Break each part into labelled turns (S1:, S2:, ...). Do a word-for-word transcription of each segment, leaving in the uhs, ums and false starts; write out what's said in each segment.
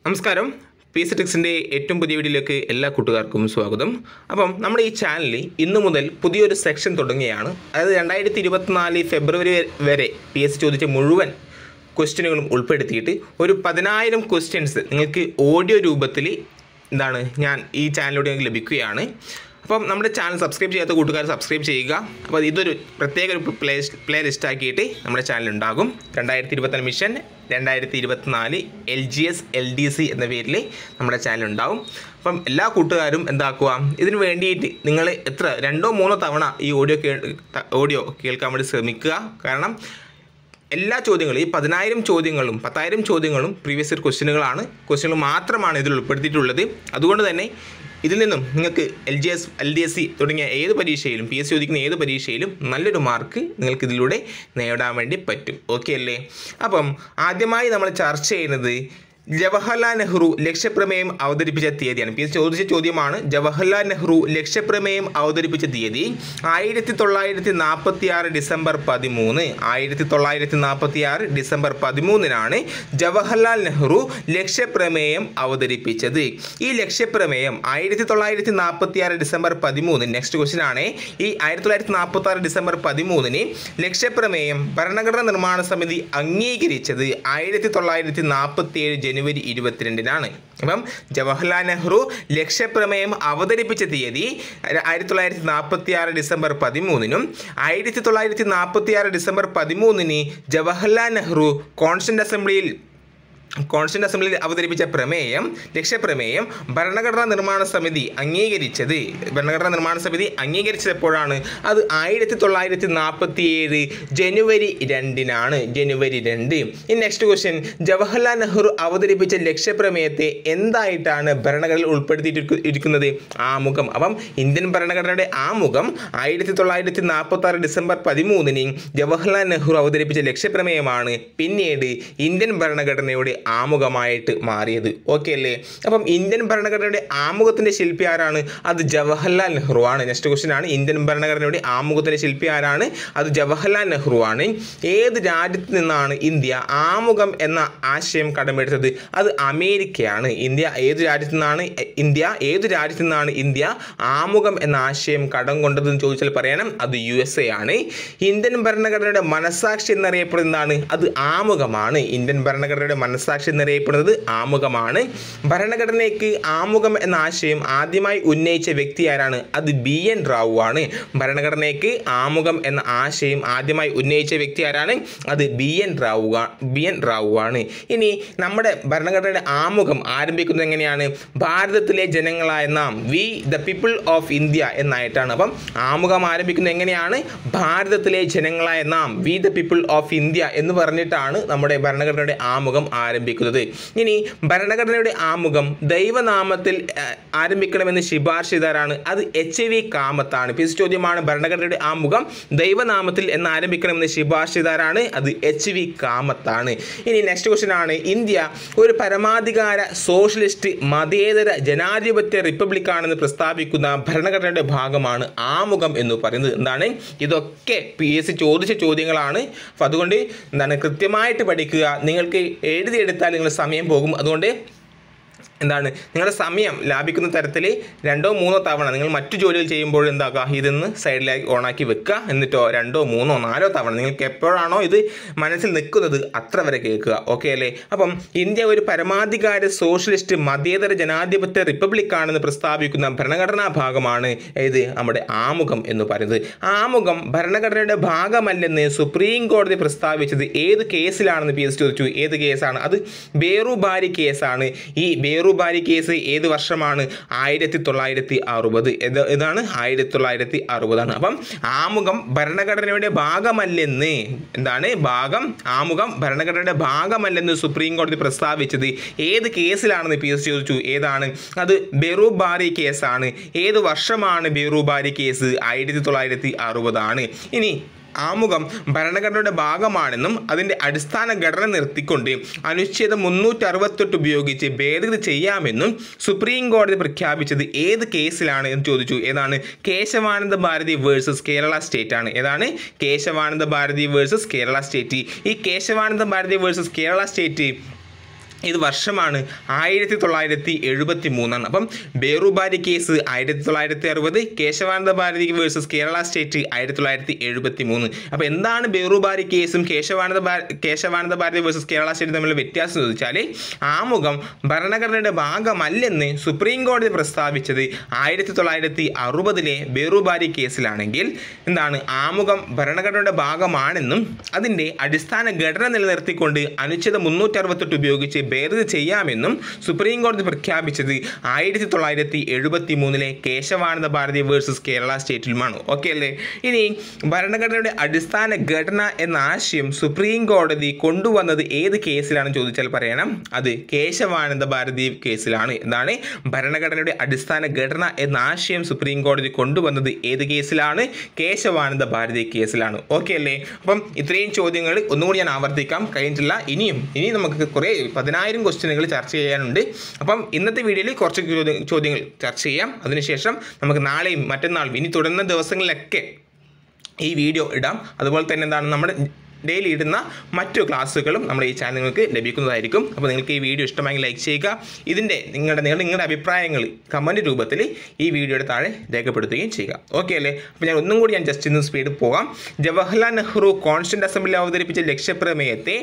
S1: നമസ്കാരം. P S C ടിക്സിൻ്റെ ഏറ്റവും പുതിയ വീഡിയോയിലേക്ക് എല്ലാ കൂട്ടുകാർക്കും സ്വാഗതം. അപ്പം നമ്മുടെ ഈ ചാനലിൽ ഇന്നു മുതൽ പുതിയൊരു സെക്ഷൻ തുടങ്ങുകയാണ്. അതായത് രണ്ടായിരത്തി ഇരുപത്തിനാല് ഫെബ്രുവരി വരെ പി എസ് സി ചോദിച്ച മുഴുവൻ ക്വസ്റ്റ്യനുകളും ഉൾപ്പെടുത്തിയിട്ട് ഒരു പതിനായിരം ക്വസ്റ്റ്യൻസ് നിങ്ങൾക്ക് ഓഡിയോ രൂപത്തിൽ എന്താണ് ഞാൻ ഈ ചാനലിലൂടെ നിങ്ങൾക്ക് ലഭിക്കുകയാണ്. അപ്പം നമ്മുടെ ചാനൽ സബ്സ്ക്രൈബ് ചെയ്യാത്ത കൂട്ടുകാർ സബ്സ്ക്രൈബ് ചെയ്യുക. അപ്പോൾ ഇതൊരു പ്രത്യേക ഒരു പ്ലേ പ്ലേ ലിസ്റ്റ് ആക്കിയിട്ട് നമ്മുടെ ചാനൽ ഉണ്ടാകും. രണ്ടായിരത്തി ഇരുപത്തിനാല് മിഷൻ രണ്ടായിരത്തി ഇരുപത്തിനാല് L G S L D C എന്ന പേരിൽ നമ്മുടെ ചാനൽ ഉണ്ടാകും. അപ്പം എല്ലാ കൂട്ടുകാരും എന്താക്കുക, ഇതിന് വേണ്ടിയിട്ട് നിങ്ങൾ എത്ര രണ്ടോ മൂന്നോ തവണ ഈ ഓഡിയോ കേ ഓഡിയോ കേൾക്കാൻ വേണ്ടി ശ്രമിക്കുക. കാരണം എല്ലാ ചോദ്യങ്ങളും ഈ പതിനായിരം ചോദ്യങ്ങളും പത്തായിരം ചോദ്യങ്ങളും പ്രീവിയസ് ഇയർ ക്വസ്റ്റ്യനുകളാണ് ക്വസ്റ്റ്യനുകൾ മാത്രമാണ് ഇതിൽ ഉൾപ്പെടുത്തിയിട്ടുള്ളത്. അതുകൊണ്ട് തന്നെ ഇതിൽ നിന്നും നിങ്ങൾക്ക് L G S L D S C തുടങ്ങിയ ഏത് പരീക്ഷയിലും പി എസ് സി ചോദിക്കുന്ന ഏത് പരീക്ഷയിലും നല്ലൊരു മാർക്ക് നിങ്ങൾക്ക് ഇതിലൂടെ നേടാൻ വേണ്ടി പറ്റും. ഓക്കെ അല്ലേ? അപ്പം ആദ്യമായി നമ്മൾ ചർച്ച ചെയ്യുന്നത് ജവഹർലാൽ നെഹ്റു ലക്ഷ്യപ്രമേയം അവതരിപ്പിച്ച തീയതിയാണ്. പി എസ് ചോദിച്ച ചോദ്യമാണ്. ജവഹർലാൽ നെഹ്റു ലക്ഷ്യപ്രമേയം അവതരിപ്പിച്ച തീയതി ആയിരത്തി തൊള്ളായിരത്തി നാൽപ്പത്തി ആറ് ഡിസംബർ പതിമൂന്ന് ആയിരത്തി തൊള്ളായിരത്തി നാൽപ്പത്തി ആറ് ഡിസംബർ പതിമൂന്നിനാണ് ജവഹർലാൽ നെഹ്റു ലക്ഷ്യപ്രമേയം അവതരിപ്പിച്ചത്. ഈ ലക്ഷ്യപ്രമേയം ആയിരത്തി തൊള്ളായിരത്തി നാൽപ്പത്തി ആറ് ഡിസംബർ പതിമൂന്ന് നെക്സ്റ്റ് ക്വസ്റ്റ്യൻ ആണ്. ഈ ആയിരത്തി തൊള്ളായിരത്തി നാൽപ്പത്തി ആറ് ഡിസംബർ പതിമൂന്നിന് ലക്ഷ്യപ്രമേയം ഭരണഘടനാ നിർമ്മാണ സമിതി അംഗീകരിച്ചത് ആയിരത്തി തൊള്ളായിരത്തി നാൽപ്പത്തി ഏഴ് ജനുവരി ഇരുപത്തിരണ്ടിനാണ്. അപ്പം ജവഹർലാൽ നെഹ്റു ലക്ഷ്യപ്രമേയം അവതരിപ്പിച്ച തീയതി ആയിരത്തി തൊള്ളായിരത്തി നാൽപ്പത്തി ആറ് ഡിസംബർ പതിമൂന്നിനും ആയിരത്തി തൊള്ളായിരത്തി നാൽപ്പത്തി ആറ് ഡിസംബർ പതിമൂന്നിന് ജവഹർലാൽ നെഹ്റു കോൺസ്റ്റിറ്റ്യൂന്റ് അസംബ്ലിയിൽ കോൺസ്റ്റിറ്റ്യൂന്റ് അസംബ്ലിയിൽ അവതരിപ്പിച്ച പ്രമേയം ലക്ഷ്യപ്രമേയം ഭരണഘടനാ നിർമ്മാണ സമിതി അംഗീകരിച്ചത് ഭരണഘടനാ നിർമ്മാണ സമിതി അംഗീകരിച്ചപ്പോഴാണ് അത് ആയിരത്തി തൊള്ളായിരത്തി നാൽപ്പത്തി ഏഴ് ജനുവരി രണ്ടിനാണ്. ജനുവരി രണ്ട്. ഈ നെക്സ്റ്റ് ക്വസ്റ്റ്യൻ, ജവഹർലാൽ നെഹ്റു അവതരിപ്പിച്ച ലക്ഷ്യപ്രമേയത്തെ എന്തായിട്ടാണ് ഭരണഘടനയിൽ ഉൾപ്പെടുത്തിയിരിക്കുന്നത്? ആമുഖം. അപ്പം ഇന്ത്യൻ ഭരണഘടനയുടെ ആമുഖം ആയിരത്തി തൊള്ളായിരത്തി നാൽപ്പത്തി ആറ് ഡിസംബർ പതിമൂന്നിന് ജവഹർലാൽ നെഹ്റു അവതരിപ്പിച്ച ലക്ഷ്യപ്രമേയമാണ് പിന്നീട് ഇന്ത്യൻ ഭരണഘടനയുടെ ആമുഖമായിട്ട് മാറിയത്. ഓക്കെ അല്ലേ? അപ്പം ഇന്ത്യൻ ഭരണഘടനയുടെ ആമുഖത്തിൻ്റെ ശില്പി ആരാണ്? അത് ജവഹർലാൽ നെഹ്റു ആണ്. നെക്സ്റ്റ് ക്വസ്റ്റ്യൻ ആണ്. ഇന്ത്യൻ ഭരണഘടനയുടെ ആമുഖത്തിൻ്റെ ശില്പി ആരാണ്? അത് ജവഹർലാൽ നെഹ്റു ആണ്. ഏത് രാജ്യത്ത് നിന്നാണ് ഇന്ത്യ ആമുഖം എന്ന ആശയം കടമെടുത്തത്? അത് അമേരിക്കയാണ്. ഇന്ത്യ ഏത് രാജ്യത്തു നിന്നാണ് ഇന്ത്യ ഏത് രാജ്യത്തു നിന്നാണ് ഇന്ത്യ ആമുഖം എന്ന ആശയം കടം കൊണ്ടതെന്ന് ചോദിച്ചാൽ പറയണം അത് യു എസ് എ ആണ്. ഇന്ത്യൻ ഭരണഘടനയുടെ മനസാക്ഷി എന്നറിയപ്പെടുന്നതാണ് അത് ആമുഖമാണ്. ഇന്ത്യൻ ഭരണഘടനയുടെ മനസാക്ഷി എന്നറിയപ്പെടുന്നത് ആമുഖമാണ്. ഭരണഘടനയ്ക്ക് ആമുഖം എന്ന ആശയം ആദ്യമായി ഉന്നയിച്ച വ്യക്തി ആരാണ്? അത് ബി എൻ റാവു ആണ്. ഭരണഘടനയ്ക്ക് ആമുഖം എന്ന ആശയം ആദ്യമായി ഉന്നയിച്ച വ്യക്തി ആരാണ്? അത് B N Rao B N Rao ആണ്. ഇനി നമ്മുടെ ഭരണഘടനയുടെ ആമുഖം ആരംഭിക്കുന്നത് എങ്ങനെയാണ്? ഭാരതത്തിലെ ജനങ്ങളായ നാം, we the people of India എന്നായിട്ടാണ്. അപ്പം ആമുഖം ആരംഭിക്കുന്നത് എങ്ങനെയാണ്? ഭാരതത്തിലെ ജനങ്ങളായ നാം, we the people of India എന്ന് പറഞ്ഞിട്ടാണ് നമ്മുടെ ഭരണഘടനയുടെ ആമുഖം ആരംഭിക്കുന്നത്. ഇനി ഭരണഘടനയുടെ ആമുഖം ദൈവനാമത്തിൽ ആരംഭിക്കണമെന്ന് ശുപാർശ ചെയ്താരാണ്? അത് എച്ച് വി കാമത്താണ്. പീസ് ചോദ്യമാണ്. ഭരണഘടനയുടെ ആമുഖം ദൈവനാമത്തിൽ എന്ന് ആരംഭിക്കണമെന്ന് ശുപാർശ ചെയ്താരാണ്? അത് എച്ച് വി കാമത്താണ്. ഇനി നെക്സ്റ്റ് ക്വസ്റ്റ്യൻ ആണ്. ഇന്ത്യ ഒരു പരമാധികാര സോഷ്യലിസ്റ്റ് മതേതര ജനാധിപത്യ റിപ്പബ്ലിക് ആണെന്ന് പ്രസ്താവിക്കുന്ന ഭരണഘടനയുടെ ഭാഗമാണ് ആമുഖം എന്ന് പറയുന്നത്. എന്താണ്? ഇതൊക്കെ പി എസ് സി ചോദിച്ച ചോദ്യങ്ങളാണ്. അപ്പോൾ അതുകൊണ്ട് എന്താണ് കൃത്യമായിട്ട് പഠിക്കുക. നിങ്ങൾക്ക് എഴുതിയെടുത്താൽ നിങ്ങളുടെ സമയം പോകും. അതുകൊണ്ട് എന്താണ് നിങ്ങളുടെ സമയം ലാഭിക്കുന്ന തരത്തിൽ രണ്ടോ മൂന്നോ തവണ നിങ്ങൾ മറ്റു ജോലികൾ ചെയ്യുമ്പോൾ എന്താക്കുക, ഇതൊന്ന് സൈഡിലേക്ക് ഓണാക്കി വെക്കുക. എന്നിട്ടോ രണ്ടോ മൂന്നോ നാലോ തവണ നിങ്ങൾക്ക് എപ്പോഴാണോ ഇത് മനസ്സിൽ നിൽക്കുന്നത് അത്ര വരെ കേൾക്കുക. ഓക്കെ അല്ലേ? അപ്പം ഇന്ത്യ ഒരു പരമാധികാര സോഷ്യലിസ്റ്റ് മതേതര ജനാധിപത്യ റിപ്പബ്ലിക് ആണെന്ന് പ്രസ്താവിക്കുന്ന ഭരണഘടനാ ഭാഗമാണ് ഇത് നമ്മുടെ ആമുഖം എന്ന് പറയുന്നത്. ആമുഖം ഭരണഘടനയുടെ ഭാഗമല്ലെന്ന് സുപ്രീം കോടതി പ്രസ്താവിച്ചത് ഏത് കേസിലാണെന്ന് പി എസ് ചോദിച്ചു. ഏത് കേസാണ്? അത് ബേറുബാരി കേസാണ്. ഈ ബേറു ബാരി കേസ് ഏത് വർഷമാണ്? ആയിരത്തി തൊള്ളായിരത്തി അറുപത്. ഇതാണ് ആയിരത്തി തൊള്ളായിരത്തി അറുപതാണ്. അപ്പം ആമുഖം ഭരണഘടനയുടെ ഭാഗമല്ലെന്ന് എന്താണ് ഭാഗം ആമുഖം ഭരണഘടനയുടെ ഭാഗമല്ലെന്ന് സുപ്രീം കോടതി പ്രസ്താവിച്ചത് ഏത് കേസിലാണെന്ന് പി എസ് ചോദിച്ചു. ഏതാണ്? അത് ബേറുബാരി കേസാണ്. ഏത് വർഷമാണ് ബേറുബാരി കേസ്? ആയിരത്തി തൊള്ളായിരത്തി അറുപതാണ്. ഇനി ആമുഖം ഭരണഘടനയുടെ ഭാഗമാണെന്നും അതിൻ്റെ അടിസ്ഥാന ഘടന നിർത്തിക്കൊണ്ട് അനുച്ഛേദം മുന്നൂറ്റി അറുപത്തെട്ട് ഉപയോഗിച്ച് ഭേദഗതി ചെയ്യാമെന്നും സുപ്രീം കോടതി പ്രഖ്യാപിച്ചത് ഏത് കേസിലാണ് എന്ന് ചോദിച്ചു. ഏതാണ്? കേശവാനന്ദ ഭാരതി വേഴ്സസ് കേരള സ്റ്റേറ്റ് ആണ്. ഏതാണ്? Kesavananda Bharati versus Kerala state. ഈ കേശവാനന്ദ ഭാരതി വേഴ്സസ് കേരള സ്റ്റേറ്റ് ഇത് വർഷമാണ് ആയിരത്തി തൊള്ളായിരത്തി എഴുപത്തി മൂന്നാണ്. അപ്പം ബേറുബാരി കേസ് ആയിരത്തി തൊള്ളായിരത്തി അറുപത്, കേശവാനന്ദ ഭാരതി വേഴ്സസ് കേരള സ്റ്റേറ്റ് ആയിരത്തി തൊള്ളായിരത്തി എഴുപത്തി മൂന്ന്. അപ്പോൾ എന്താണ് ബേറുബാരി കേസും കേശവാനന്ദ കേശവാനന്ദ ഭാരതി വേഴ്സസ് കേരള സ്റ്റേറ്റ് തമ്മിലുള്ള വ്യത്യാസം എന്ന് ചോദിച്ചാൽ ആമുഖം ഭരണഘടനയുടെ ഭാഗമല്ലെന്ന് സുപ്രീം കോടതി പ്രസ്താവിച്ചത് ആയിരത്തി തൊള്ളായിരത്തി അറുപതിലെ ബേറുബാരി കേസിലാണെങ്കിൽ എന്താണ് ആമുഖം ഭരണഘടനയുടെ ഭാഗമാണെന്നും അതിൻ്റെ അടിസ്ഥാന ഘടന നിലനിർത്തിക്കൊണ്ട് അനുച്ഛേദം മുന്നൂറ്റി അറുപത്തെട്ട് ഉപയോഗിച്ച് ഭേദഗതി ചെയ്യാമെന്നും സുപ്രീം കോടതി പ്രഖ്യാപിച്ചത് ആയിരത്തി തൊള്ളായിരത്തി എഴുപത്തി മൂന്നിലെ കേശവാനന്ദ ഭാരതി വേഴ്സസ് കേരള സ്റ്റേറ്റിലുമാണ്. ഓക്കെ അല്ലേ? ഇനി ഭരണഘടനയുടെ അടിസ്ഥാന ഘടന എന്ന ആശയം സുപ്രീം കോടതി കൊണ്ടുവന്നത് ഏത് കേസിലാണെന്ന് ചോദിച്ചാൽ പറയണം അത് കേശവാനന്ദ ഭാരതി കേസിലാണ്. എന്താണ് ഭരണഘടനയുടെ അടിസ്ഥാന ഘടന എന്ന ആശയം സുപ്രീം കോടതി കൊണ്ടുവന്നത് ഏത് കേസിലാണ്? കേശവാനന്ദ ഭാരതി കേസിലാണ്. ഓക്കെ അല്ലേ? അപ്പം ഇത്രയും ചോദ്യങ്ങൾ ഒന്നുകൂടി ഞാൻ ആവർത്തിക്കാം, കഴിഞ്ഞിട്ടില്ല. ഇനിയും ഇനി നമുക്ക് കുറേ പതിനായിരം ക്വസ്റ്റ്യനുകൾ ചർച്ച ചെയ്യാനുണ്ട്. അപ്പം ഇന്നത്തെ വീഡിയോയിൽ കുറച്ച് ചോദ്യങ്ങൾ ചർച്ച ചെയ്യാം. അതിനുശേഷം നമുക്ക് നാളെയും മറ്റന്നാളും ഇനി തുടരുന്ന ദിവസങ്ങളിലൊക്കെ ഈ വീഡിയോ ഇടാം. അതുപോലെ തന്നെ എന്താണ് നമ്മുടെ ഡെയിലി ഇടുന്ന മറ്റു ക്ലാസ്സുകളും നമ്മുടെ ഈ ചാനൽ നിങ്ങൾക്ക് ലഭിക്കുന്നതായിരിക്കും. അപ്പോൾ നിങ്ങൾക്ക് ഈ വീഡിയോ ഇഷ്ടമായെങ്കിൽ ലൈക്ക് ചെയ്യുക. ഇതിൻ്റെ നിങ്ങളുടെ നിങ്ങളുടെ അഭിപ്രായങ്ങൾ കമൻറ്റ് രൂപത്തിൽ ഈ വീഡിയോയുടെ താഴെ രേഖപ്പെടുത്തുകയും ചെയ്യുക. ഓക്കെ അല്ലേ? അപ്പോൾ ഞാൻ ഒന്നും കൂടി ഞാൻ ജസ്റ്റ് ഇന്ന് സ്പീഡ് പോകാം. ജവഹർലാൽ നെഹ്റു കോൺസ്റ്റന്റ് അസംബ്ലിയിൽ അവതരിപ്പിച്ച ലക്ഷ്യപ്രമേയത്തെ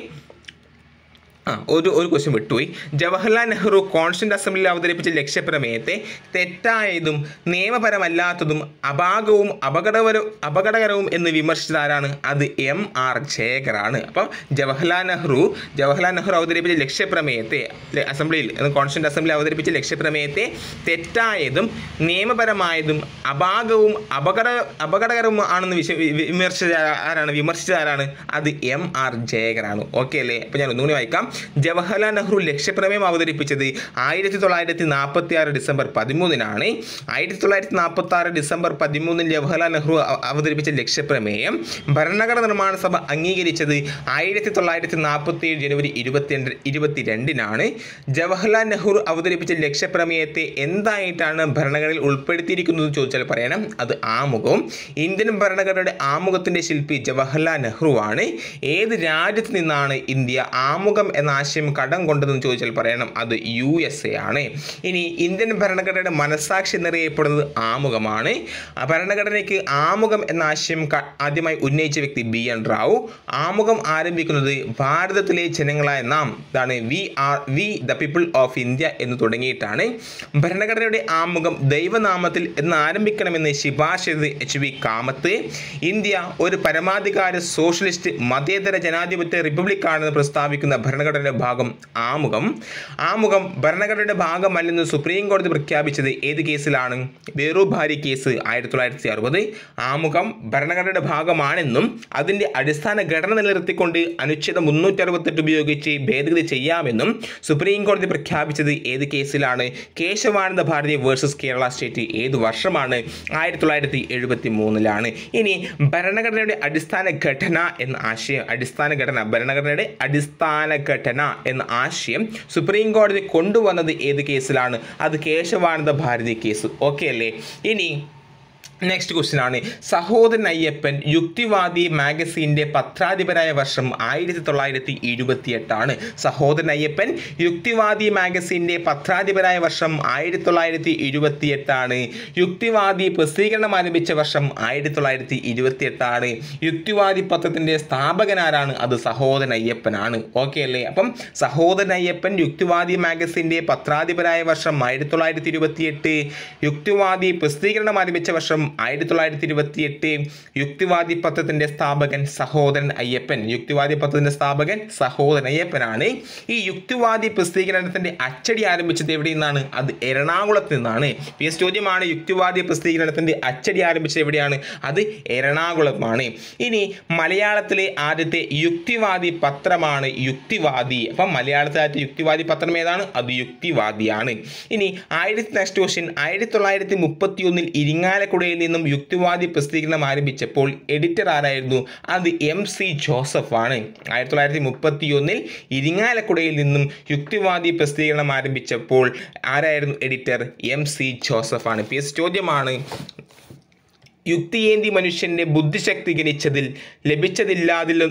S1: ആ ഒരു ഒരു ക്വസ്റ്റ്യൻ വിട്ടുപോയി. ജവഹർലാൽ നെഹ്റു കോൺസ്റ്റന്റ് അസംബ്ലിയിൽ അവതരിപ്പിച്ച ലക്ഷ്യപ്രമേയത്തെ തെറ്റായതും നിയമപരമല്ലാത്തതും അപാകവും അപകടകരവും അപകടകരവും എന്ന് വിമർശിച്ചതാരാണ്? അത് എം ആർ ജയകറാണ്. അപ്പം ജവഹർലാൽ നെഹ്റു ജവഹർലാൽ നെഹ്റു അവതരിപ്പിച്ച ലക്ഷ്യപ്രമേയത്തെ അസംബ്ലിയിൽ കോൺസ്റ്റന്റ് അസംബ്ലിയിൽ അവതരിപ്പിച്ച ലക്ഷ്യപ്രമേയത്തെ തെറ്റായതും നിയമപരമായതും അപാകവും അപകട അപകടകരവും ആണെന്ന് വിശ വിമർശിച്ച ആരാണ് വിമർശിച്ച ആരാണ് അത് എം ആർ ജയകറാണ്. ഓക്കെ അല്ലേ? അപ്പോൾ ഞാൻ ഒന്നുകൂടി വായിക്കാം. ജവഹർലാൽ നെഹ്റു ലക്ഷ്യപ്രമേയം അവതരിപ്പിച്ചത് ആയിരത്തി തൊള്ളായിരത്തി നാൽപ്പത്തി ആറ് ഡിസംബർ പതിമൂന്നിനാണ്. ആയിരത്തി തൊള്ളായിരത്തി നാൽപ്പത്തി ആറ് ഡിസംബർ പതിമൂന്നിൽ ജവഹർലാൽ നെഹ്റു അവതരിപ്പിച്ച ലക്ഷ്യപ്രമേയം ഭരണഘടന നിർമ്മാണ സഭ അംഗീകരിച്ചത് ആയിരത്തി തൊള്ളായിരത്തി നാൽപ്പത്തി ഏഴ് ജനുവരി ഇരുപത്തി ഇരുപത്തിരണ്ടിനാണ്. ജവഹർലാൽ നെഹ്റു അവതരിപ്പിച്ച ലക്ഷ്യപ്രമേയത്തെ എന്തായിട്ടാണ് ഭരണഘടനയിൽ ഉൾപ്പെടുത്തിയിരിക്കുന്നത് ചോദിച്ചാൽ പറയണം അത് ആമുഖവും. ഇന്ത്യൻ ഭരണഘടനയുടെ ആമുഖത്തിൻ്റെ ശില്പി ജവഹർലാൽ നെഹ്റു ആണ്. ഏത് രാജ്യത്ത് നിന്നാണ് ഇന്ത്യ ആമുഖം എന്ന ആശയം കടം കൊണ്ടതെന്ന് ചോദിച്ചാൽ പറയണം അത് യു എസ് എ ആണ്. ഇനി ഇന്ത്യൻ ഭരണഘടനയുടെ മനസ്സാക്ഷി എന്നറിയപ്പെടുന്നത് ആമുഖമാണ്. ഭരണഘടനയ്ക്ക് ആമുഖം എന്ന ആശയം ആദ്യമായി ഉന്നയിച്ച വ്യക്തി ബി എൻ റാവു. ആമുഖം ആരംഭിക്കുന്നത് ഭാരതത്തിലെ ജനങ്ങളായ നാം ഇതാണ് we are we the people of India എന്ന് തുടങ്ങിയിട്ടാണ്. ഭരണഘടനയുടെ ആമുഖം ദൈവനാമത്തിൽ എന്ന് ആരംഭിക്കണമെന്ന് ശുപാർശ ചെയ്തത് എച്ച് വി കാമത്ത്. ഇന്ത്യ ഒരു പരമാധികാര സോഷ്യലിസ്റ്റ് മതേതര ജനാധിപത്യ റിപ്പബ്ലിക്കാണെന്ന് പ്രസ്താവിക്കുന്ന ഭരണഘടനയുടെ ഭാഗം ആമുഖം. ആമുഖം ഭരണഘടനയുടെ ഭാഗമല്ലെന്ന് സുപ്രീം കോടതി പ്രഖ്യാപിച്ചത് ഏത് കേസിലാണ്? ബേറുബാരി കേസ് ആയിരത്തി തൊള്ളായിരത്തി അറുപത്. ആമുഖം ഭരണഘടനയുടെ ഭാഗമാണെന്നും അതിൻ്റെ അടിസ്ഥാന ഘടന നിലനിർത്തിക്കൊണ്ട് അനുച്ഛേദം മുന്നൂറ്റി അറുപത്തെട്ട് ഉപയോഗിച്ച് ഭേദഗതി ചെയ്യാമെന്നും സുപ്രീം കോടതി പ്രഖ്യാപിച്ചത് ഏത് കേസിലാണ്? കേശവാനന്ദ ഭാരതി വേഴ്സസ് കേരള സ്റ്റേറ്റ് ഏത് വർഷമാണ്? ആയിരത്തി തൊള്ളായിരത്തി എഴുപത്തി മൂന്നിലാണ്. ഇനി ഭരണഘടനയുടെ അടിസ്ഥാന ഘടന എന്ന ആശയം അടിസ്ഥാന ഘടന ഭരണഘടനയുടെ അടിസ്ഥാന ഘടന എന്ന ആശയം സുപ്രീം കോടതി കൊണ്ടുവന്നത് ഏത് കേസിലാണ്? അത് കേശവാനന്ദ ഭാരതി കേസ്. ഓക്കെ അല്ലേ? ഇനി നെക്സ്റ്റ് ക്വസ്റ്റ്യൻ ആണ് സഹോദരൻ അയ്യപ്പൻ യുക്തിവാദി മാഗസീൻ്റെ പത്രാധിപരായ വർഷം ആയിരത്തി തൊള്ളായിരത്തി ഇരുപത്തി എട്ടാണ്. സഹോദരൻ അയ്യപ്പൻ യുക്തിവാദി മാഗസീൻ്റെ പത്രാധിപരായ വർഷം ആയിരത്തി തൊള്ളായിരത്തി ഇരുപത്തി എട്ടാണ്. യുക്തിവാദി പ്രസിദ്ധീകരണം ആരംഭിച്ച വർഷം ആയിരത്തി തൊള്ളായിരത്തി ഇരുപത്തി എട്ടാണ്. യുക്തിവാദി പത്രത്തിൻ്റെ സ്ഥാപകനാരാണ്? അത് സഹോദരൻ അയ്യപ്പനാണ്. ഓക്കെ അല്ലേ? അപ്പം സഹോദരൻ അയ്യപ്പൻ യുക്തിവാദി മാഗസീൻ്റെ പത്രാധിപരായ വർഷം ആയിരത്തി തൊള്ളായിരത്തി ഇരുപത്തി എട്ട്. യുക്തിവാദി പ്രസിദ്ധീകരണം ആരംഭിച്ച വർഷം ആയിരത്തി തൊള്ളായിരത്തി ഇരുപത്തി എട്ട്. യുക്തിവാദി പത്രത്തിന്റെ സ്ഥാപകൻ സഹോദരൻ അയ്യപ്പൻ. യുക്തിവാദി പത്രത്തിന്റെ സ്ഥാപകൻ സഹോദരൻ അയ്യപ്പനാണ്. ഈ യുക്തിവാദി പ്രസിദ്ധീകരണത്തിന്റെ അച്ചടി ആരംഭിച്ചത് എവിടെ നിന്നാണ്? അത് എറണാകുളത്ത് നിന്നാണ്. പി എസ് ചോദ്യമാണ് യുക്തിവാദി പ്രസിദ്ധീകരണത്തിന്റെ അച്ചടി ആരംഭിച്ചത് എവിടെയാണ്? അത് എറണാകുളമാണ്. ഇനി മലയാളത്തിലെ ആദ്യത്തെ യുക്തിവാദി പത്രമാണ് യുക്തിവാദി. അപ്പം മലയാളത്തിലെ ആദ്യത്തെ യുക്തിവാദി പത്രം ഏതാണ്? അത് യുക്തിവാദിയാണ്. ഇനി ആയിരത്തി നെക്സ്റ്റ് ക്വസ്റ്റ്യൻ ആയിരത്തി തൊള്ളായിരത്തി മുപ്പത്തി ഒന്നിൽ ഇരിങ്ങാലക്കുടയിൽ നിന്നും യുക്തിവാദി പ്രസിദ്ധീകരണം ആരംഭിച്ചപ്പോൾ എഡിറ്റർ ആരായിരുന്നു? അത് എം സി ജോസഫ് ആണ്. ആയിരത്തി തൊള്ളായിരത്തി മുപ്പത്തി ഒന്നിൽ ഇരിങ്ങാലക്കുടയിൽ നിന്നും യുക്തിവാദി പ്രസിദ്ധീകരണം ആരംഭിച്ചപ്പോൾ ആരായിരുന്നു എഡിറ്റർ? എം സി ജോസഫ് ആണ്. പി എസ് ചോദ്യമാണ് യുക്തിയേന്തി മനുഷ്യന്റെ ബുദ്ധിശക്തി ഗണിച്ചതിൽ ലഭിച്ചതില്ലാതിലും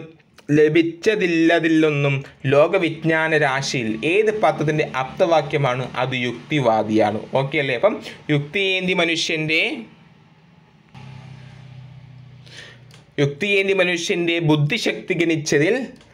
S1: ലഭിച്ചതില്ലതിലൊന്നും ലോകവിജ്ഞാന രാശിയിൽ ഏത് പദത്തിൻ്റെ ആപ്തവാക്യമാണ്? അത് യുക്തിവാദിയാണ്. ഓക്കെ അല്ലേ? അപ്പം യുക്തിയേന്തി മനുഷ്യൻ്റെ യുക്തിയേന്തി മനുഷ്യൻ്റെ ബുദ്ധിശക്തി ഗണിച്ചതിൽ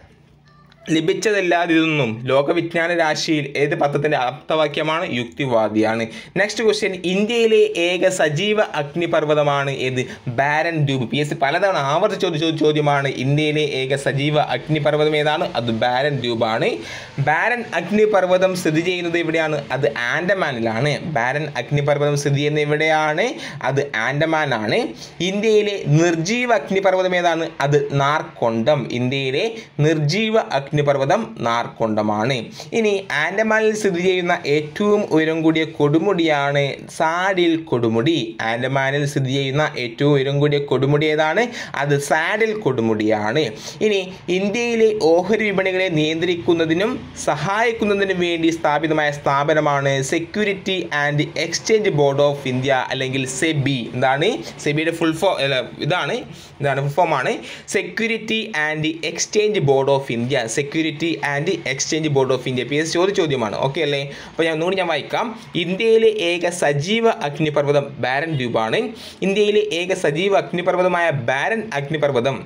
S1: ലഭിച്ചതല്ലാതിതൊന്നും ലോകവിജ്ഞാന രാശിയിൽ ഏത് പദത്തിൻ്റെ ആപ്തവാക്യമാണ്? യുക്തിവാദിയാണ്. നെക്സ്റ്റ് ക്വസ്റ്റ്യൻ, ഇന്ത്യയിലെ ഏക സജീവ അഗ്നിപർവ്വതമാണ് ഏത്? ബാരൻ ദ്വീപ്. പി എസ് സി പലതവണ ആവർത്തിച്ച് ചോദിച്ച ചോദ്യമാണ്. ഇന്ത്യയിലെ ഏക സജീവ അഗ്നിപർവ്വതം ഏതാണ്? അത് ബാരൻ ദ്വീപാണ്. ബാരൻ അഗ്നിപർവ്വതം സ്ഥിതി ചെയ്യുന്നത് എവിടെയാണ്? അത് ആൻഡമാനിലാണ്. ബാരൻ അഗ്നിപർവ്വതം സ്ഥിതി ചെയ്യുന്നത് എവിടെയാണ്? അത് ആൻഡമാനാണ്. ഇന്ത്യയിലെ നിർജീവ അഗ്നിപർവ്വതം ഏതാണ്? അത് നാർക്കൊണ്ടം. ഇന്ത്യയിലെ നിർജീവ അഗ്നി അഗ്നിപർവ്വതം നാർക്കൊണ്ടമാണ്. ഇനി ആൻഡമാനിൽ സ്ഥിതി ചെയ്യുന്ന ഏറ്റവും ഉയരം കൂടിയ കൊടുമുടിയാണ് സാഡിൽ കൊടുമുടി. ആൻഡമാനിൽ സ്ഥിതി ചെയ്യുന്ന ഏറ്റവും ഉയരം കൂടിയ കൊടുമുടി ഏതാണ്? അത് സാഡിൽ കൊടുമുടിയാണ്. ഇനി ഇന്ത്യയിലെ ഓഹരി വിപണികളെ നിയന്ത്രിക്കുന്നതിനും സഹായിക്കുന്നതിനും വേണ്ടി സ്ഥാപിതമായ സ്ഥാപനമാണ് security and exchange board of India, അല്ലെങ്കിൽ സെബി. എന്താണ് സെബിയുടെ ഫുൾ ഫോം? ഇതാണ് ഇതാണ് ഫുൾ ഫോമാണ് security and exchange board of India. Security and exchange board of India. P S ചോദ്യ ചോദ്യമാണ്. ഓക്കെ അല്ലേ? അപ്പോൾ ഞാൻ ഒന്നുകൂടി ഞാൻ വായിക്കാം. ഇന്ത്യയിലെ ഏക സജീവ അഗ്നിപർവ്വതം ബാരൻ ദ്വീപാണ്. ഇന്ത്യയിലെ ഏക സജീവ അഗ്നിപർവ്വതമായ ബാരൻ അഗ്നിപർവ്വതം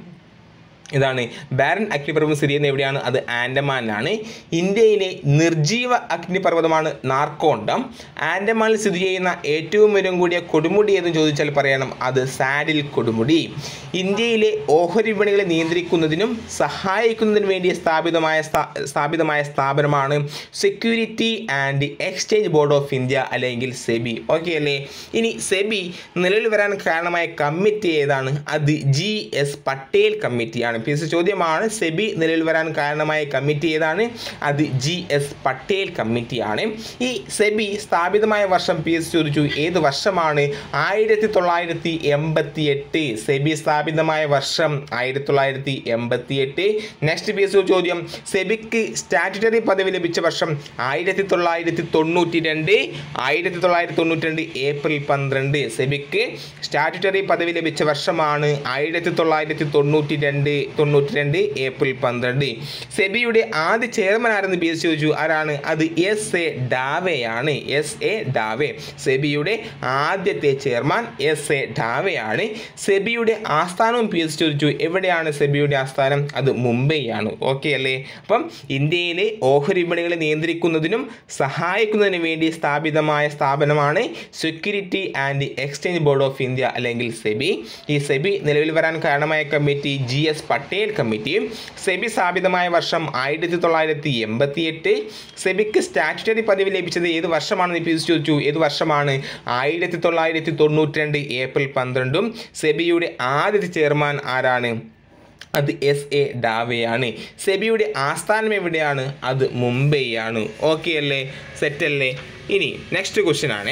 S1: ഇതാണ്. ബാരൻ അഗ്നിപർവ്വതം സ്ഥിതി ചെയ്യുന്നത് എവിടെയാണ്? അത് ആൻഡമാനിലാണ്. ഇന്ത്യയിലെ നിർജീവ അഗ്നിപർവ്വതമാണ് നാർക്കോണ്ടം. ആൻഡമാനിൽ സ്ഥിതി ചെയ്യുന്ന ഏറ്റവും ഉയരം കൂടിയ കൊടുമുടി എന്ന് ചോദിച്ചാൽ പറയണം അത് സാഡിൽ കൊടുമുടി. ഇന്ത്യയിലെ ഓഹരി വിപണികളെ നിയന്ത്രിക്കുന്നതിനും സഹായിക്കുന്നതിനും വേണ്ടി സ്ഥാപിതമായ സ്ഥാപിതമായ സ്ഥാപനമാണ് security and exchange board of India, അല്ലെങ്കിൽ സെബി. ഓക്കെ അല്ലേ? ഇനി സെബി നിലവിൽ വരാൻ കാരണമായ കമ്മിറ്റി ഏതാണ്? അത് ജി എസ് പട്ടേൽ കമ്മിറ്റിയാണ്. പി എസ് ചോദ്യമാണ്. സെബി നിലവിൽ വരാൻ കാരണമായ കമ്മിറ്റി ഏതാണ്? അത് ജി എസ് പട്ടേൽ കമ്മിറ്റിയാണ്. ഈ സെബി സ്ഥാപിതമായ വർഷം പി എസ് ചോദിച്ചു ഏത് വർഷമാണ്? ആയിരത്തി തൊള്ളായിരത്തി എൺപത്തി എട്ട്. സെബി സ്ഥാപിതമായ വർഷം ആയിരത്തി തൊള്ളായിരത്തി എൺപത്തി എട്ട്. നെക്സ്റ്റ് പി എസ് ചോദ്യം, സെബിക്ക് സ്റ്റാറ്റ്യൂട്ടറി പദവി ലഭിച്ച വർഷം ആയിരത്തി തൊള്ളായിരത്തി തൊണ്ണൂറ്റി രണ്ട്. ആയിരത്തി തൊള്ളായിരത്തി തൊണ്ണൂറ്റി രണ്ട് ഏപ്രിൽ പന്ത്രണ്ട്. സെബിക്ക് സ്റ്റാറ്റ്യൂട്ടറി പദവി ലഭിച്ച വർഷമാണ് ആയിരത്തി തൊള്ളായിരത്തി തൊണ്ണൂറ്റി രണ്ട് തൊണ്ണൂറ്റി രണ്ട് ഏപ്രിൽ പന്ത്രണ്ട്. സെബിയുടെ ആദ്യ ചെയർമാൻ ആരെന്ന് പി എസ് ചോദിച്ചു. ആരാണ്? അത് എസ് എ ഡാവെയാണ്. എസ് എ ഡാവെ സെബിയുടെ ആദ്യത്തെ ചെയർമാൻ എസ് എ ഡാവെയാണ്. സെബിയുടെ ആസ്ഥാനവും പി എസ് ചോദിച്ചു. എവിടെയാണ് സെബിയുടെ ആസ്ഥാനം? അത് മുംബൈയാണ്. ഓക്കെ അല്ലേ? അപ്പം ഇന്ത്യയിലെ ഓഹരി വിപണികളെ നിയന്ത്രിക്കുന്നതിനും സഹായിക്കുന്നതിനും വേണ്ടി സ്ഥാപിതമായ സ്ഥാപനമാണ് security and exchange board of India, അല്ലെങ്കിൽ സെബി. ഈ സെബി നിലവിൽ വരാൻ കാരണമായ committee G S Patel committee. SEBI സ്ഥാപിതമായ വർഷം ആയിരത്തി തൊള്ളായിരത്തി എൺപത്തി എട്ട്. സെബിക്ക് സ്റ്റാറ്റ്യൂട്ടറി പദവി ലഭിച്ചത് ഏത് വർഷമാണെന്ന് പി എസ് ചോദിച്ചു. ഏത് വർഷമാണ്? ആയിരത്തി തൊള്ളായിരത്തി തൊണ്ണൂറ്റി രണ്ട് ഏപ്രിൽ പന്ത്രണ്ടും. സെബിയുടെ ആദ്യത്തെ ചെയർമാൻ ആരാണ്? അത് എസ് എ ഡാവെയാണ്. സെബിയുടെ ആസ്ഥാനം എവിടെയാണ്? അത് മുംബൈ ആണ്. ഓക്കെ അല്ലേ? സെറ്റല്ലേ? ഇനി നെക്സ്റ്റ് ക്വസ്റ്റ്യൻ ആണ്,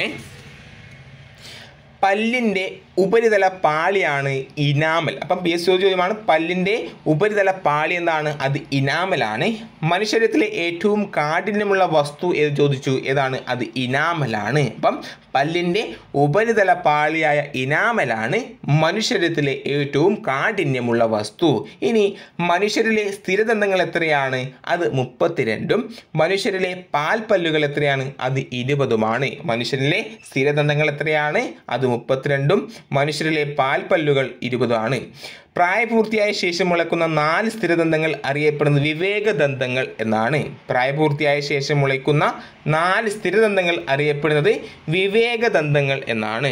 S1: പല്ലിൻ്റെ ഉപരിതല പാളിയാണ് ഇനാമൽ. അപ്പം പി എസ് ചോദ്യമാണ്. പല്ലിൻ്റെ ഉപരിതല പാളി എന്താണ്? അത് ഇനാമലാണ്. മനുഷ്യരത്തിലെ ഏറ്റവും കാഠിന്യമുള്ള വസ്തു ഏത് ചോദിച്ചു. ഏതാണ്? അത് ഇനാമലാണ്. അപ്പം പല്ലിൻ്റെ ഉപരിതല പാളിയായ ഇനാമലാണ് മനുഷ്യരത്തിലെ ഏറ്റവും കാഠിന്യമുള്ള വസ്തു. ഇനി മനുഷ്യരിലെ സ്ഥിരദന്തങ്ങൾ എത്രയാണ്? അത് മുപ്പത്തിരണ്ടും. മനുഷ്യരിലെ പാൽപ്പല്ലുകൾ എത്രയാണ്? അത് ഇരുപതുമാണ്. മനുഷ്യരിലെ സ്ഥിരദന്തങ്ങൾ എത്രയാണ്? അത് മുപ്പത്തിരണ്ടും. മനുഷ്യരിലെ പാൽപ്പല്ലുകൾ ഇരുപതാണ്. പ്രായപൂർത്തിയായ ശേഷം മുളയ്ക്കുന്ന നാല് സ്ഥിരദന്തങ്ങൾ അറിയപ്പെടുന്നത് വിവേകദന്തങ്ങൾ എന്നാണ്. പ്രായപൂർത്തിയായ ശേഷം മുളയ്ക്കുന്ന നാല് സ്ഥിരദന്തങ്ങൾ അറിയപ്പെടുന്നത് വിവേകദന്തങ്ങൾ എന്നാണ്.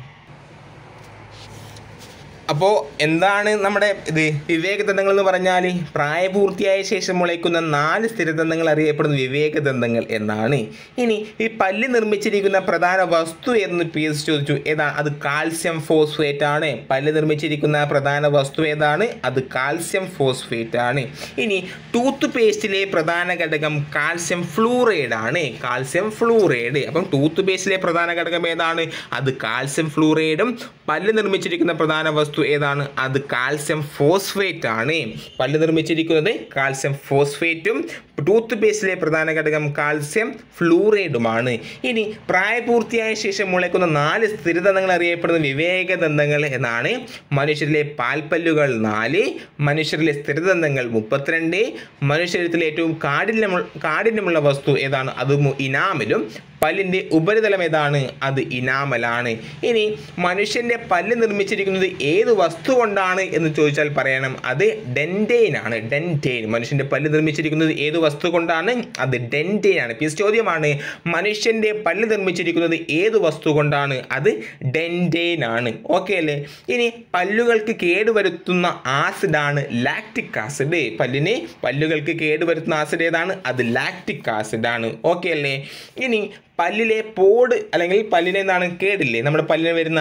S1: അപ്പോൾ എന്താണ് നമ്മുടെ ഇത് വിവേകദന്തങ്ങൾ എന്ന് പറഞ്ഞാൽ? പ്രായപൂർത്തിയായ ശേഷം മുളയ്ക്കുന്ന നാല് സ്ഥിരദന്തങ്ങൾ അറിയപ്പെടുന്ന വിവേകദന്തങ്ങൾ എന്നാണ്. ഇനി ഈ പല്ല് നിർമ്മിച്ചിരിക്കുന്ന പ്രധാന വസ്തു എന്ന് പി എസ് ചോദിച്ചു. ഏതാണ്? അത് കാൽസ്യം ഫോസ്ഫേറ്റ് ആണ്. പല്ല് നിർമ്മിച്ചിരിക്കുന്ന പ്രധാന വസ്തു ഏതാണ്? അത് കാൽസ്യം ഫോസ്ഫേറ്റ് ആണ്. ഇനി ടൂത്ത് പേസ്റ്റിലെ പ്രധാന ഘടകം കാൽസ്യം ഫ്ലൂറൈഡ് ആണ്. Calcium fluoride. അപ്പം ടൂത്ത് പേസ്റ്റിലെ പ്രധാന ഘടകം ഏതാണ്? അത് കാൽസ്യം ഫ്ലൂറൈഡും. പല്ല് നിർമ്മിച്ചിരിക്കുന്ന പ്രധാന വസ്തു വസ്തു ഏതാണ്? അത് കാൽസ്യം ഫോസ്ഫേറ്റ് ആണ്. പല്ല് നിർമ്മിച്ചിരിക്കുന്നത് കാൽസ്യം ഫോസ്ഫേറ്റും ടൂത്ത് പേസ്റ്റിലെ പ്രധാന ഘടകം കാൽസ്യം ഫ്ലൂറൈഡുമാണ്. ഇനി പ്രായപൂർത്തിയായ ശേഷം മുളയ്ക്കുന്ന നാല് സ്ഥിരദന്തങ്ങൾ അറിയപ്പെടുന്ന വിവേകദന്തങ്ങൾ എന്നാണ്. മനുഷ്യരിലെ പാൽപ്പല്ലുകൾ നാല്, മനുഷ്യരിലെ സ്ഥിരദന്തങ്ങൾ മുപ്പത്തിരണ്ട്, മനുഷ്യരിലെ ഏറ്റവും കാഠിന്യമുള്ള കാഠിന്യമുള്ള വസ്തു ഏതാണ്? അത് ഇനാമലും. പല്ലിൻ്റെ ഉപരിതലം ഏതാണ്? അത് ഇനാമലാണ്. ഇനി മനുഷ്യൻ്റെ പല്ല് നിർമ്മിച്ചിരിക്കുന്നത് ഏത് വസ്തു കൊണ്ടാണ് എന്ന് ചോദിച്ചാൽ പറയണം അത് ഡെൻറ്റെയിൻ ആണ്. ഡെൻറ്റെയിൻ. മനുഷ്യൻ്റെ പല്ല് നിർമ്മിച്ചിരിക്കുന്നത് ഏത് വസ്തു കൊണ്ടാണ്? അത് ഡെൻറ്റെയിൻ ആണ്. പി എസ് ചോദ്യമാണ്, മനുഷ്യൻ്റെ പല്ല് നിർമ്മിച്ചിരിക്കുന്നത് ഏത് വസ്തു കൊണ്ടാണ്? അത് ഡെൻറ്റെയിൻ ആണ്. ഓക്കെ അല്ലേ? ഇനി പല്ലുകൾക്ക് കേടുവരുത്തുന്ന ആസിഡാണ് ലാക്റ്റിക് ആസിഡ്. പല്ലിന് പല്ലുകൾക്ക് കേടുവരുത്തുന്ന ആസിഡ് ഏതാണ്? അത് ലാക്റ്റിക് ആസിഡാണ്. ഓക്കെ അല്ലേ? ഇനി പല്ലിലെ പോട് അല്ലെങ്കിൽ പല്ലിന് എന്താണ് കേടില്ലേ നമ്മുടെ പല്ലിന് വരുന്ന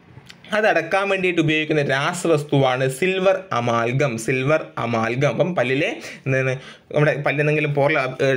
S1: അതടക്കാൻ വേണ്ടിയിട്ട് ഉപയോഗിക്കുന്ന രാസവസ്തുവാണ് സിൽവർ അമാൽഗം. Silver amalgam. അപ്പം പല്ലിലെ എന്താണ് നമ്മുടെ പല്ലെന്തെങ്കിലും പോർ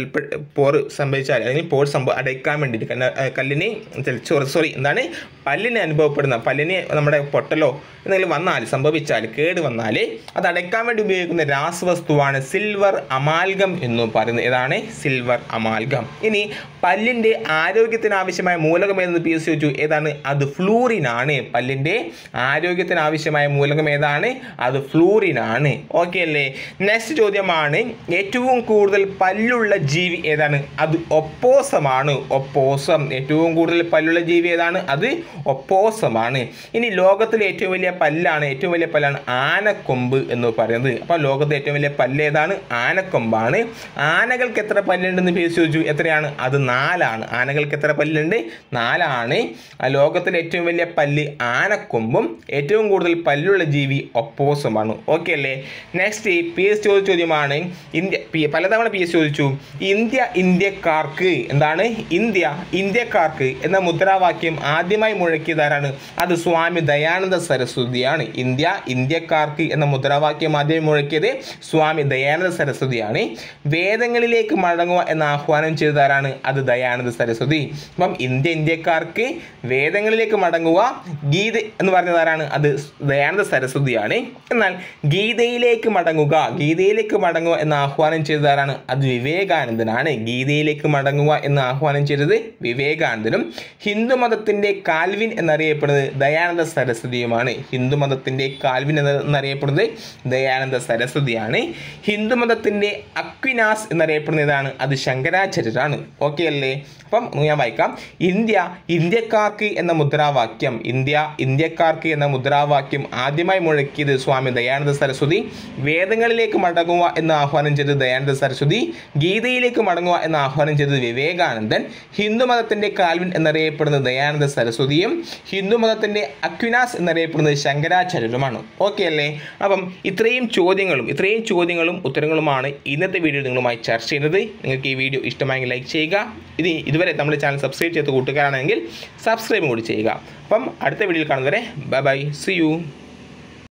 S1: പോറ് സംഭവിച്ചാൽ അല്ലെങ്കിൽ പോർ സംഭവം അടയ്ക്കാൻ വേണ്ടിയിട്ട് കല്ലിന് സോറി എന്താണ് പല്ലിന് അനുഭവപ്പെടുന്ന പല്ലിന് നമ്മുടെ പൊട്ടലോ എന്തെങ്കിലും വന്നാൽ സംഭവിച്ചാൽ കേട് വന്നാൽ അത് അടയ്ക്കാൻ വേണ്ടി ഉപയോഗിക്കുന്ന രാസവസ്തുവാണ് സിൽവർ അമാൽഗം എന്ന് പറയുന്നത്. ഏതാണ്? Silver amalgam. ഇനി പല്ലിൻ്റെ ആരോഗ്യത്തിന് ആവശ്യമായ മൂലകം ഏതെന്ന് പി എസ് ചോദിച്ചു. ഏതാണ്? അത് ഫ്ലൂറിൻ ആണ്. പല്ലിൻ്റെ ആരോഗ്യത്തിന് ആവശ്യമായ മൂലകം ഏതാണ്? അത് ഫ്ലൂറിൻ ആണ്. ഓക്കെ അല്ലേ? നെക്സ്റ്റ് ചോദ്യമാണ്, ഏറ്റവും കൂടുതൽ പല്ലുള്ള ജീവി ഏതാണ്? അത് ഒപ്പോസമാണ്. ഒപ്പോസം. ഏറ്റവും കൂടുതൽ പല്ലുള്ള ജീവി ഏതാണ്? അത് ഒപ്പോസമാണ്. ഇനി ലോകത്തിലെ ഏറ്റവും വലിയ പല്ലാണ് ഏറ്റവും വലിയ പല്ലാണ് ആനക്കൊമ്പ് എന്ന് പറയുന്നത്. അപ്പോൾ ലോകത്തിലെ ഏറ്റവും വലിയ പല്ല് ഏതാണ്? ആനക്കൊമ്പാണ്. ആനകൾക്ക് എത്ര പല്ലുണ്ടെന്ന് പി എസ് ചോദിച്ചു. എത്രയാണ്? അത് നാലാണ്. ആനകൾക്ക് എത്ര പല്ലുണ്ട്? നാലാണ്. ലോകത്തിലെ ഏറ്റവും വലിയ പല്ല് ആനക്കൊമ്പും ഏറ്റവും കൂടുതൽ പല്ലുള്ള ജീവി ഒപ്പോസമാണ്. ഓക്കെ അല്ലേ? നെക്സ്റ്റ് പി എസ് ചോദിച്ച ചോദ്യമാണ്, ഇന്ത്യ പലതവണ പി എസ് ചോദിച്ചു. ഇന്ത്യ ഇന്ത്യക്കാർക്ക് എന്താണ്? ഇന്ത്യ ഇന്ത്യക്കാർക്ക് എന്ന മുദ്രാവാക്യം ആദ്യമായി മുഴക്കിയതാരാണ്? അത് സ്വാമി ദയാനന്ദ സരസ്വതിയാണ്. ഇന്ത്യ ഇന്ത്യക്കാർക്ക് എന്ന മുദ്രാവാക്യം ആദ്യമായി മുഴക്കിയത് സ്വാമി ദയാനന്ദ സരസ്വതിയാണ്. വേദങ്ങളിലേക്ക് മടങ്ങുക എന്ന ആഹ്വാനം ചെയ്തതാരാണ്? അത് ദയാനന്ദ സരസ്വതി. അപ്പം ഇന്ത്യ ഇന്ത്യക്കാർക്ക് വേദങ്ങളിലേക്ക് മടങ്ങുക ഗീത എന്ന് പറഞ്ഞതാരാണ്? അത് ദയാനന്ദ സരസ്വതിയാണ്. എന്നാൽ ഗീതയിലേക്ക് മടങ്ങുക ഗീതയിലേക്ക് മടങ്ങുക എന്ന ആഹ്വാനം ചെയ്തതാരാണ്? അത് വിവേകാനന്ദനാണ്. ഗീതയിലേക്ക് മടങ്ങുക എന്ന് ആഹ്വാനം ചെയ്തത് വിവേകാനന്ദനും. ഹിന്ദുമതത്തിൻ്റെ കാൽവിൻ എന്നറിയപ്പെടുന്നത് ദയാനന്ദ സരസ്വതിയുമാണ്. ഹിന്ദുമതത്തിൻ്റെ കാൽവിൻ എന്നറിയപ്പെടുന്നത് ദയാനന്ദ സരസ്വതിയാണ്. ഹിന്ദുമതത്തിൻ്റെ അക്വിനാസ് എന്നറിയപ്പെടുന്നതാണ് അത് ശങ്കരാചാര്യരാണ്. ഓക്കെ അല്ലേ? അപ്പം ഞാൻ വായിക്കാം. ഇന്ത്യ ഇന്ത്യക്കാർക്ക് എന്ന മുദ്രാവാക്യം ഇന്ത്യ ഇന്ത്യക്കാർക്ക് എന്ന മുദ്രാവാക്യം ആദ്യമായി മുഴക്കിയത് സ്വാമി ദയാനന്ദ സരസ്വതി. വേദങ്ങളിലേക്ക് മടങ്ങുക എന്ന് ആഹ്വാനം ചെയ്തത് ദയാനന്ദ സരസ്വതി. ഗീതയിലേക്ക് മടങ്ങുക എന്ന് ആഹ്വാനം ചെയ്തത് വിവേകാനന്ദൻ. ഹിന്ദുമതത്തിൻ്റെ കാൽവിൻ എന്നറിയപ്പെടുന്നത് ദയാനന്ദ സരസ്വതിയും ഹിന്ദുമതത്തിൻ്റെ അക്വിനാസ് എന്നറിയപ്പെടുന്നത് ശങ്കരാചാര്യരുമാണ്. ഓക്കെ അല്ലേ? അപ്പം ഇത്രയും ചോദ്യങ്ങളും ഇത്രയും ചോദ്യങ്ങളും ഉത്തരങ്ങളുമാണ് ഇന്നത്തെ വീഡിയോ നിങ്ങളുമായി ചർച്ച ചെയ്യുന്നത്. നിങ്ങൾക്ക് ഈ വീഡിയോ ഇഷ്ടമായെങ്കിൽ ലൈക്ക് ചെയ്യുക. ഇത് ഇതുവരെ നമ്മുടെ ചാനൽ സബ്സ്ക്രൈബ് ചെയ്ത് കൂട്ടുകാരാണെങ്കിൽ സബ്സ്ക്രൈബും കൂടി ചെയ്യുക. അപ്പം അടുത്ത വീഡിയോയിൽ കാണുന്നവരെ ബൈ ബൈ, സി യു.